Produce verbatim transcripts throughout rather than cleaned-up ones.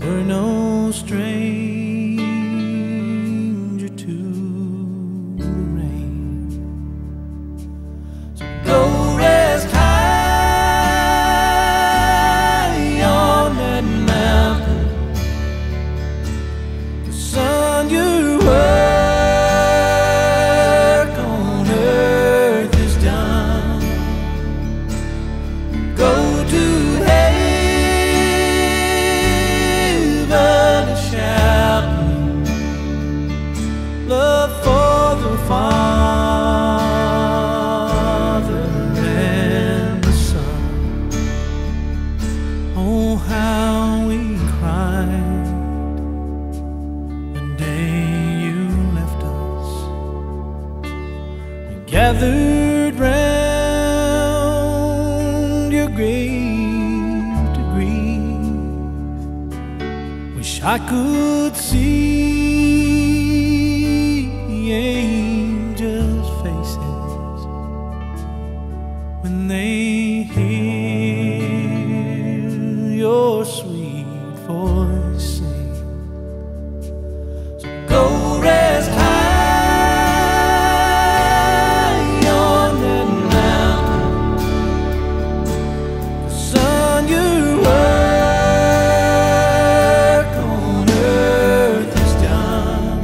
We're no stranger to the rain. So go rest high on that mountain. The sun, your work on earth is done. Go to love for the Father and the Son. Oh, how we cried the day you left us. We gathered round your grave to grieve. Wish I could see angels' faces when they hear your sweet voice sing. So go rest high on that mountain. The sun, your work on earth is done.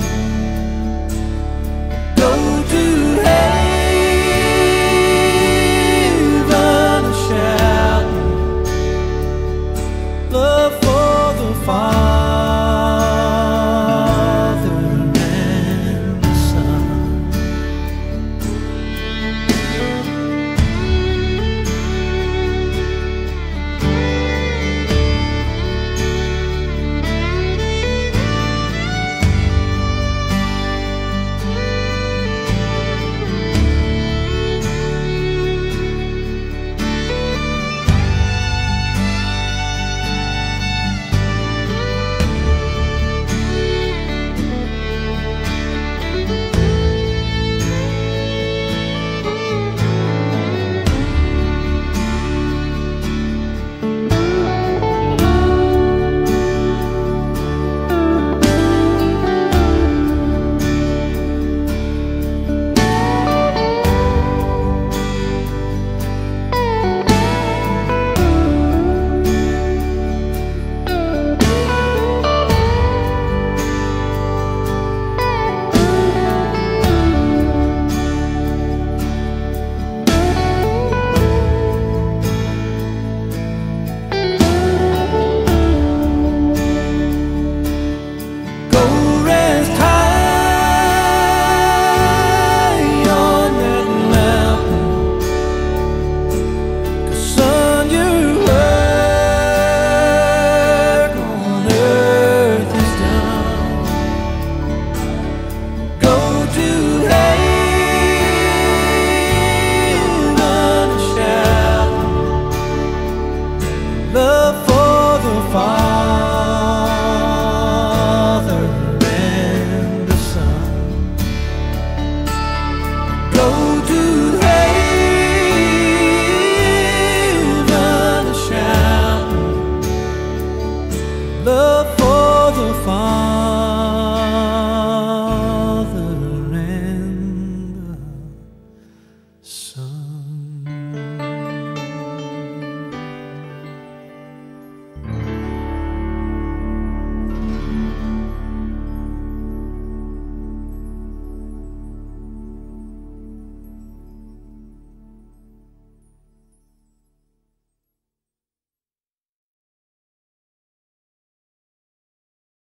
Go to heaven and shout love for the Father and the Son. Love for the Father and the Son. Go to heaven and shout love